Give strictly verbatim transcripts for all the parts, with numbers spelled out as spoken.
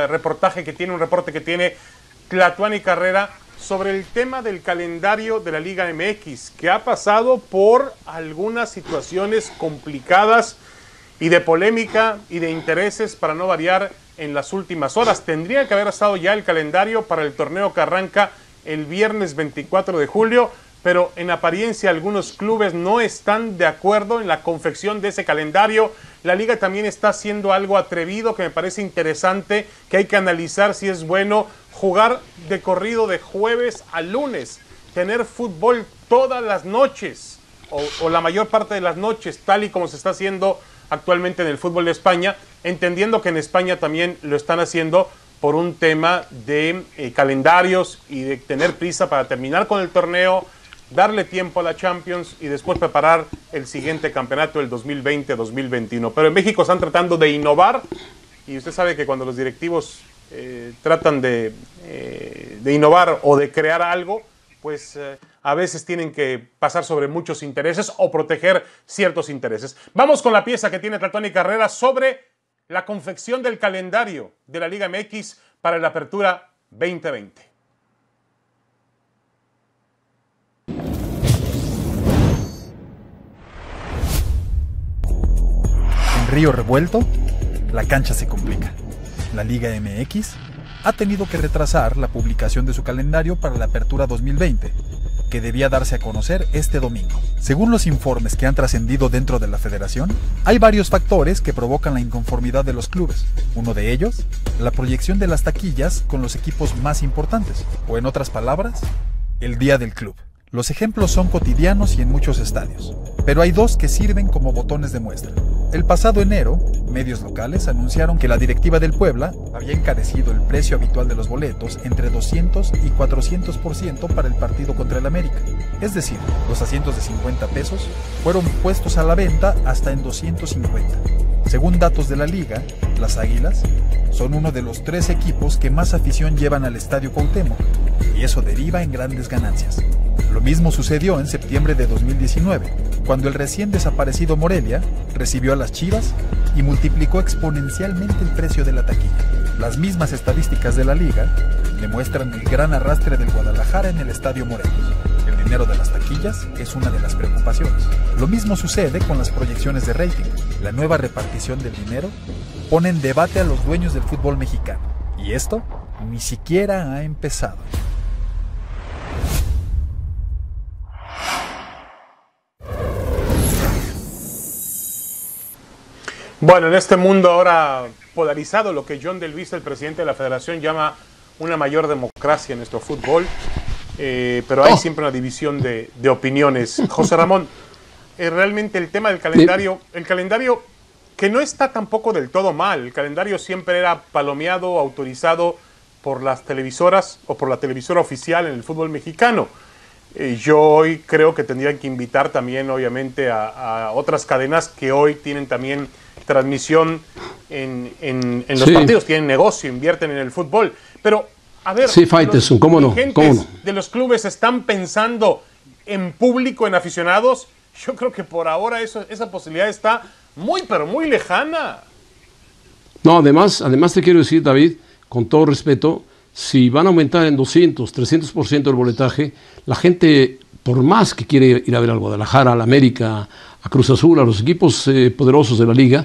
uh, reportaje que tiene, un reporte que tiene Tlatuani Carrera sobre el tema del calendario de la Liga M X, que ha pasado por algunas situaciones complicadas y de polémica y de intereses, para no variar, en las últimas horas. Tendría que haber estado ya el calendario para el torneo que arranca el viernes veinticuatro de julio, pero en apariencia algunos clubes no están de acuerdo en la confección de ese calendario. La Liga también está haciendo algo atrevido que me parece interesante, que hay que analizar si es bueno: jugar de corrido de jueves a lunes, tener fútbol todas las noches o, o la mayor parte de las noches, tal y como se está haciendo actualmente en el fútbol de España, entendiendo que en España también lo están haciendo por un tema de eh, calendarios y de tener prisa para terminar con el torneo, darle tiempo a la Champions y después preparar el siguiente campeonato, el dos mil veinte dos mil veintiuno. Pero en México están tratando de innovar, y usted sabe que cuando los directivos eh, tratan de, eh, de innovar o de crear algo, pues eh, a veces tienen que pasar sobre muchos intereses o proteger ciertos intereses. Vamos con la pieza que tiene Tlatuani Carrera sobre la confección del calendario de la Liga M X para la Apertura veinte veinte. En Río Revuelto, la cancha se complica. La Liga M X ha tenido que retrasar la publicación de su calendario para la Apertura dos mil veinte, que debía darse a conocer este domingo. Según los informes que han trascendido dentro de la federación, hay varios factores que provocan la inconformidad de los clubes. Uno de ellos, la proyección de las taquillas con los equipos más importantes, o en otras palabras, el día del club. Los ejemplos son cotidianos y en muchos estadios, pero hay dos que sirven como botones de muestra. El pasado enero, medios locales anunciaron que la directiva del Puebla había encarecido el precio habitual de los boletos entre doscientos y cuatrocientos por ciento para el partido contra el América. Es decir, los asientos de cincuenta pesos fueron puestos a la venta hasta en doscientos cincuenta. Según datos de la liga, las Águilas son uno de los tres equipos que más afición llevan al Estadio Cuauhtémoc, y eso deriva en grandes ganancias. Lo mismo sucedió en septiembre de dos mil diecinueve, cuando el recién desaparecido Morelia recibió a las Chivas y multiplicó exponencialmente el precio de la taquilla. Las mismas estadísticas de la liga demuestran el gran arrastre del Guadalajara en el Estadio Morelos. El dinero de las taquillas es una de las preocupaciones. Lo mismo sucede con las proyecciones de rating. La nueva repartición del dinero pone en debate a los dueños del fútbol mexicano, y esto ni siquiera ha empezado. Bueno, en este mundo ahora polarizado, lo que John Del Vista, el presidente de la federación, llama una mayor democracia en nuestro fútbol, eh, pero hay oh. siempre una división de, de opiniones. José Ramón, eh, realmente el tema del calendario, el calendario que no está tampoco del todo mal, el calendario siempre era palomeado, autorizado por las televisoras o por la televisora oficial en el fútbol mexicano. Eh, yo hoy creo que tendrían que invitar también, obviamente, a, a otras cadenas que hoy tienen también transmisión en, en, en los sí. partidos, tienen negocio, invierten en el fútbol. Pero, a ver, sí, Faitelson, ¿cómo no? ¿Cómo no? De los clubes están pensando en público, en aficionados. Yo creo que por ahora eso, esa posibilidad está muy, pero muy lejana. No, además, además te quiero decir, David, con todo respeto, si van a aumentar en doscientos, trescientos por ciento el boletaje, la gente, por más que quiere ir a ver al Guadalajara, al América, a Cruz Azul, a los equipos eh, poderosos de la liga,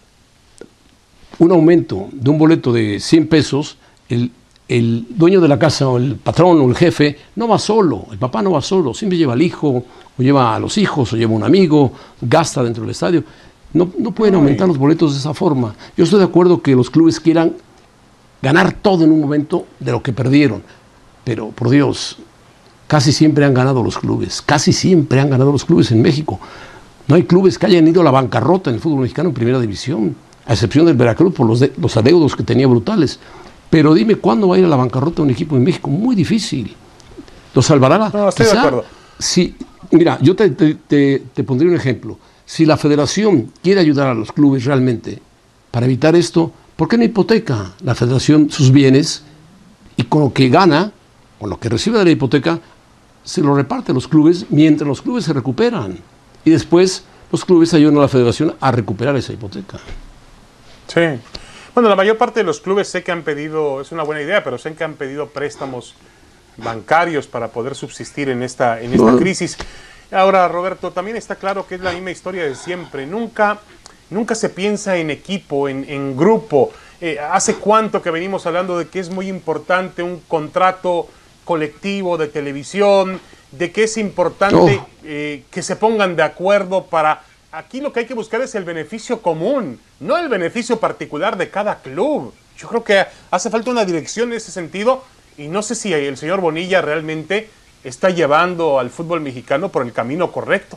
un aumento de un boleto de cien pesos, el, el dueño de la casa o el patrón o el jefe no va solo, el papá no va solo, siempre lleva al hijo, o lleva a los hijos, o lleva a un amigo, gasta dentro del estadio. No, no pueden aumentar los boletos de esa forma. Yo estoy de acuerdo que los clubes quieran ganar todo en un momento de lo que perdieron, pero por Dios, casi siempre han ganado los clubes, casi siempre han ganado los clubes en México. No hay clubes que hayan ido a la bancarrota en el fútbol mexicano en primera división, a excepción del Veracruz por los, de, los adeudos que tenía brutales. Pero dime, ¿cuándo va a ir a la bancarrota un equipo en México? Muy difícil. ¿Lo salvará la... No, estoy quizá, de acuerdo. Si, mira, yo te, te, te, te pondré un ejemplo. Si la federación quiere ayudar a los clubes realmente para evitar esto, ¿por qué no hipoteca la federación sus bienes y con lo que gana, con lo que recibe de la hipoteca, se lo reparte a los clubes mientras los clubes se recuperan? Y después los clubes ayudan a la federación a recuperar esa hipoteca. Sí. Bueno, Bueno, la mayor parte de los clubes sé que han pedido, es una buena idea, pero sé que han pedido préstamos bancarios para poder subsistir en esta, en esta bueno. crisis. Ahora, Roberto, también está claro que es la misma historia de siempre. Nunca, nunca se piensa en equipo, en, en grupo. Eh, ¿Hace cuánto que venimos hablando de que es muy importante un contrato colectivo de televisión, de que es importante oh. eh, que se pongan de acuerdo para... Aquí lo que hay que buscar es el beneficio común, no el beneficio particular de cada club. Yo creo que hace falta una dirección en ese sentido y no sé si el señor Bonilla realmente está llevando al fútbol mexicano por el camino correcto.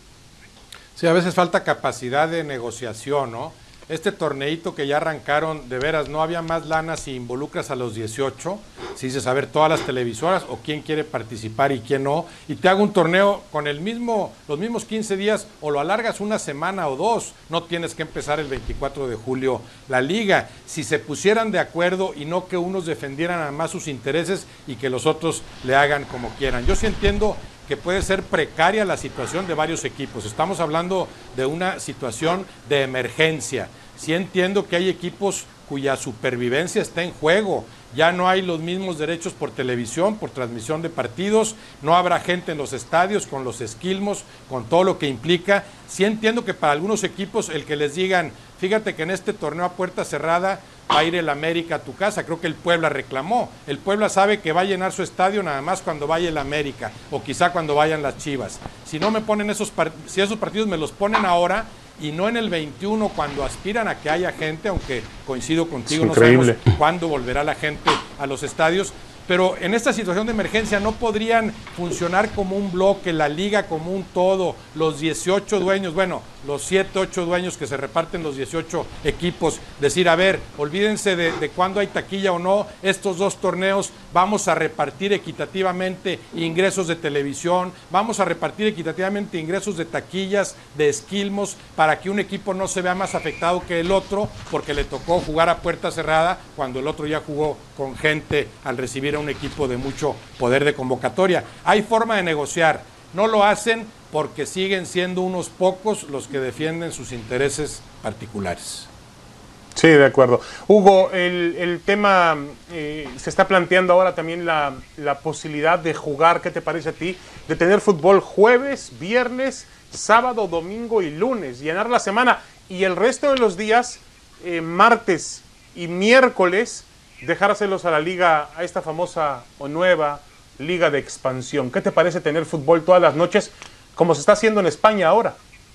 Sí, a veces falta capacidad de negociación, ¿no? Este torneito que ya arrancaron, de veras, no había más lana si involucras a los dieciocho, si dices, a ver, todas las televisoras o quién quiere participar y quién no, y te hago un torneo con el mismo, los mismos quince días, o lo alargas una semana o dos, no tienes que empezar el veinticuatro de julio la liga. Si se pusieran de acuerdo y no que unos defendieran además sus intereses y que los otros le hagan como quieran. Yo sí entiendo que puede ser precaria la situación de varios equipos. Estamos hablando de una situación de emergencia. Sí entiendo que hay equipos cuya supervivencia está en juego. Ya no hay los mismos derechos por televisión, por transmisión de partidos, no habrá gente en los estadios con los esquilmos, con todo lo que implica. Sí entiendo que para algunos equipos el que les digan, fíjate que en este torneo a puerta cerrada va a ir el América a tu casa, creo que el Puebla reclamó. El Puebla sabe que va a llenar su estadio nada más cuando vaya el América, o quizá cuando vayan las Chivas. Si no me ponen esos partidos, si esos partidos me los ponen ahora, y no en el veintiuno cuando aspiran a que haya gente, aunque coincido contigo, no sabemos cuándo volverá la gente a los estadios, pero en esta situación de emergencia no podrían funcionar como un bloque, la liga como un todo, los dieciocho dueños, bueno, los siete, ocho dueños que se reparten los dieciocho equipos, decir, a ver, olvídense de, de cuándo hay taquilla o no, estos dos torneos vamos a repartir equitativamente ingresos de televisión, vamos a repartir equitativamente ingresos de taquillas, de esquilmos, para que un equipo no se vea más afectado que el otro, porque le tocó jugar a puerta cerrada cuando el otro ya jugó con gente al recibir a un equipo de mucho poder de convocatoria. Hay forma de negociar, no lo hacen porque siguen siendo unos pocos los que defienden sus intereses particulares. Sí, de acuerdo. Hugo, el, el tema, eh, se está planteando ahora también la, la posibilidad de jugar, ¿qué te parece a ti? De tener fútbol jueves, viernes, sábado, domingo y lunes, llenar la semana, y el resto de los días, eh, martes y miércoles, dejárselos a la liga, a esta famosa o nueva liga de expansión. ¿Qué te parece tener fútbol todas las noches, como se está haciendo en España ahora?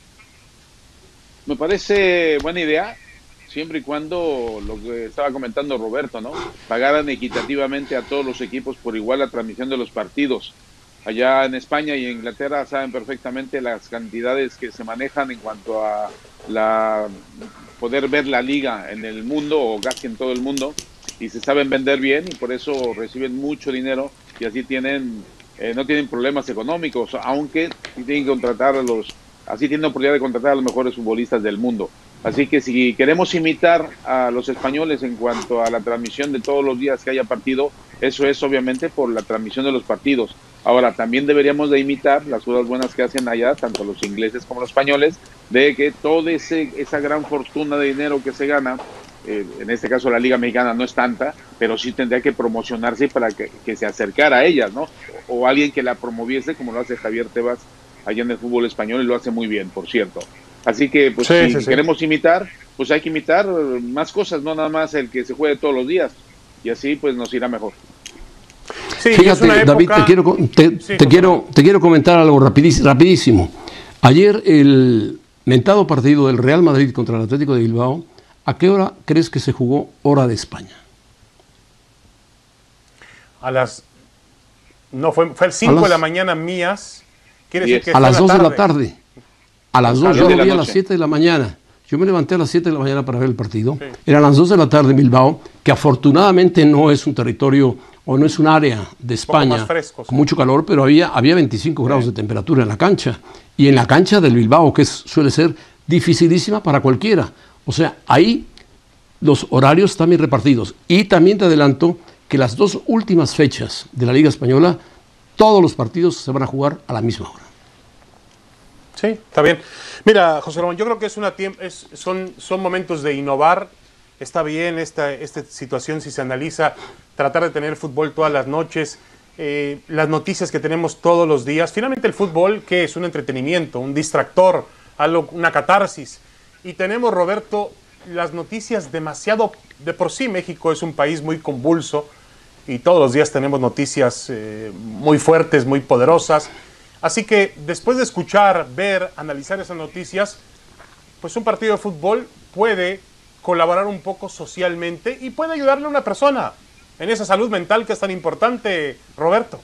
Me parece buena idea, siempre y cuando, lo que estaba comentando Roberto, ¿no? Pagaran equitativamente a todos los equipos por igual la transmisión de los partidos. Allá en España y en Inglaterra saben perfectamente las cantidades que se manejan en cuanto a la poder ver la liga en el mundo o casi en todo el mundo, y se saben vender bien y por eso reciben mucho dinero y así tienen eh, no tienen problemas económicos, aunque tienen que contratar a los así tienen la oportunidad de contratar a los mejores futbolistas del mundo. Así que si queremos imitar a los españoles en cuanto a la transmisión de todos los días que haya partido, eso es obviamente por la transmisión de los partidos. Ahora, también deberíamos de imitar las cosas buenas que hacen allá, tanto los ingleses como los españoles, de que toda esa gran fortuna de dinero que se gana, eh, en este caso la Liga Mexicana no es tanta, pero sí tendría que promocionarse para que, que se acercara a ellas, ¿no? O, o alguien que la promoviese, como lo hace Javier Tebas allá en el fútbol español, y lo hace muy bien, por cierto. Así que, pues, sí, si sí, queremos sí. imitar, pues hay que imitar más cosas, no nada más el que se juegue todos los días, y así, pues, nos irá mejor. Sí, Fíjate, época... David, te quiero, te, sí, te, quiero, te quiero comentar algo rapidísimo, rapidísimo. Ayer el mentado partido del Real Madrid contra el Atlético de Bilbao, ¿a qué hora crees que se jugó hora de España? A las... No, fue, fue el cinco de la mañana mías. Quiere decir que a las dos de la tarde. A las dos, yo lo vi a las siete de la mañana. Yo me levanté a las siete de la mañana para ver el partido. Sí. Eran las dos de la tarde en Bilbao, que afortunadamente no es un territorio o no es un área de España fresco, sí. con mucho calor, pero había, había veinticinco sí. grados de temperatura en la cancha. Y en la cancha del Bilbao, que es, suele ser dificilísima para cualquiera. O sea, ahí los horarios están bien repartidos. Y también te adelanto que las dos últimas fechas de la Liga Española, todos los partidos se van a jugar a la misma hora. Sí, está bien. Mira, José Ramón, yo creo que es una es, son, son momentos de innovar, está bien esta, esta situación si se analiza, tratar de tener fútbol todas las noches, eh, las noticias que tenemos todos los días. Finalmente el fútbol, ¿qué es? Un entretenimiento, un distractor, algo, una catarsis. Y tenemos, Roberto, las noticias demasiado... De por sí México es un país muy convulso y todos los días tenemos noticias eh, muy fuertes, muy poderosas. Así que después de escuchar, ver, analizar esas noticias, pues un partido de fútbol puede colaborar un poco socialmente y puede ayudarle a una persona en esa salud mental que es tan importante, Roberto.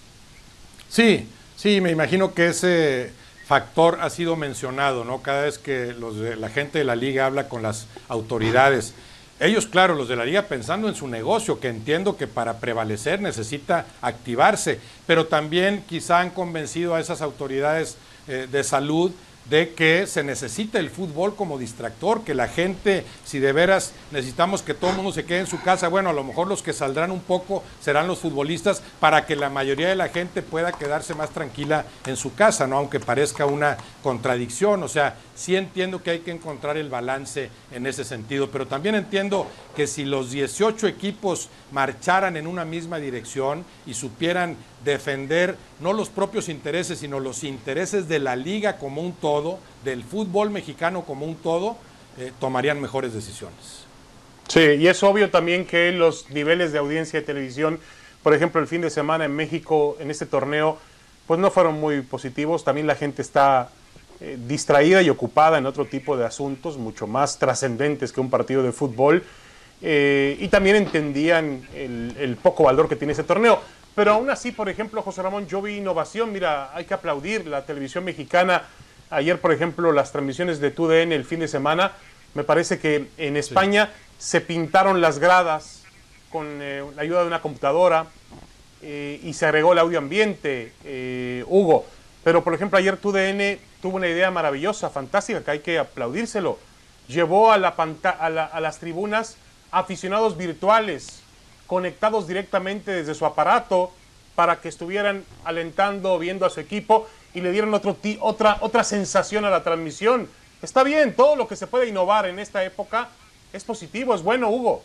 Sí, sí, me imagino que ese factor ha sido mencionado, ¿no? Cada vez que los de, la gente de la liga habla con las autoridades. Ellos, claro, los de la liga pensando en su negocio, que entiendo que para prevalecer necesita activarse, pero también quizá han convencido a esas autoridades eh, de salud de que se necesita el fútbol como distractor, que la gente, si de veras necesitamos que todo el mundo se quede en su casa, bueno, a lo mejor los que saldrán un poco serán los futbolistas para que la mayoría de la gente pueda quedarse más tranquila en su casa, ¿no? Aunque parezca una contradicción, o sea, sí entiendo que hay que encontrar el balance en ese sentido, pero también entiendo que si los dieciocho equipos marcharan en una misma dirección y supieran defender no los propios intereses, sino los intereses de la liga como un todo, del fútbol mexicano como un todo, eh, tomarían mejores decisiones. Sí, y es obvio también que los niveles de audiencia de televisión, por ejemplo, el fin de semana en México, en este torneo, pues no fueron muy positivos. También la gente está eh, distraída y ocupada en otro tipo de asuntos, mucho más trascendentes que un partido de fútbol, eh, y también entendían el, el poco valor que tiene ese torneo. Pero aún así, por ejemplo, José Ramón, yo vi innovación. Mira, hay que aplaudir la televisión mexicana. Ayer, por ejemplo, las transmisiones de T U D N el fin de semana, me parece que en España sí se pintaron las gradas con eh, la ayuda de una computadora eh, y se agregó el audio ambiente, eh, Hugo. Pero, por ejemplo, ayer T U D N tuvo una idea maravillosa, fantástica, que hay que aplaudírselo. Llevó a, la panta a, la, a las tribunas aficionados virtuales, conectados directamente desde su aparato para que estuvieran alentando, viendo a su equipo y le dieron otro otra, otra sensación a la transmisión. Está bien, todo lo que se puede innovar en esta época es positivo, es bueno, Hugo.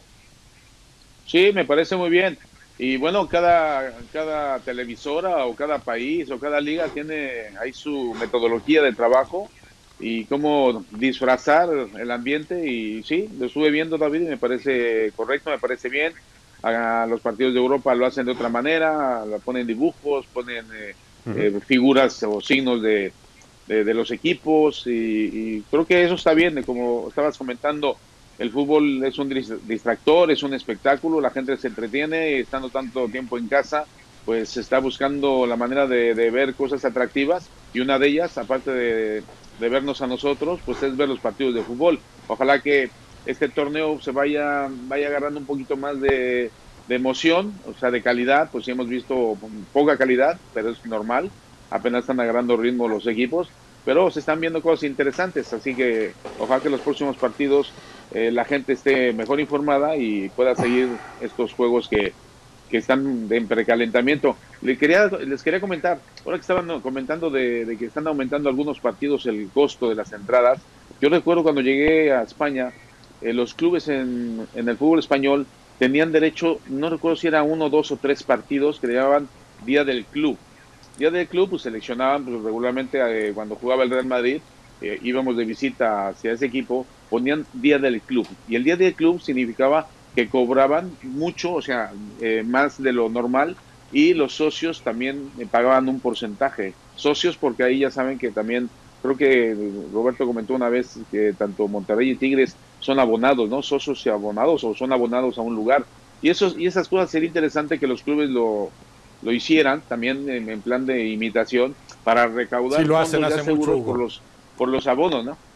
Sí, me parece muy bien. Y bueno, cada, cada televisora o cada país o cada liga tiene ahí su metodología de trabajo y cómo disfrazar el ambiente. Y sí, lo estuve viendo, David, y me parece correcto, me parece bien. A los partidos de Europa lo hacen de otra manera, lo ponen dibujos, ponen eh, uh-huh. eh, figuras o signos de, de, de los equipos y, y creo que eso está bien. Como estabas comentando, el fútbol es un distractor, es un espectáculo, la gente se entretiene y estando tanto tiempo en casa, pues está buscando la manera de, de ver cosas atractivas y una de ellas, aparte de, de vernos a nosotros, pues es ver los partidos de fútbol. Ojalá que este torneo se vaya vaya agarrando un poquito más de, de emoción, o sea, de calidad. Pues sí hemos visto poca calidad, pero es normal, apenas están agarrando ritmo los equipos, pero se están viendo cosas interesantes, así que ojalá que los próximos partidos eh, la gente esté mejor informada y pueda seguir estos juegos que, que están en precalentamiento. Les quería, les quería comentar, ahora que estaban comentando de, de que están aumentando algunos partidos el costo de las entradas, yo recuerdo cuando llegué a España, Eh, los clubes en, en el fútbol español tenían derecho, no recuerdo si era uno, dos o tres partidos que le llamaban Día del Club. Día del Club, pues seleccionaban pues, regularmente eh, cuando jugaba el Real Madrid, eh, íbamos de visita hacia ese equipo, ponían Día del Club. Y el Día del Club significaba que cobraban mucho, o sea, eh, más de lo normal, y los socios también eh, pagaban un porcentaje. Socios porque ahí ya saben que también, creo que Roberto comentó una vez que tanto Monterrey y Tigres son abonados, ¿no? Socios y abonados, o son abonados a un lugar. Y esos y esas cosas sería interesante que los clubes lo, lo hicieran también en, en plan de imitación para recaudar sí, lo hacen, fondos hace ya seguros mucho, por los por los abonos, ¿no?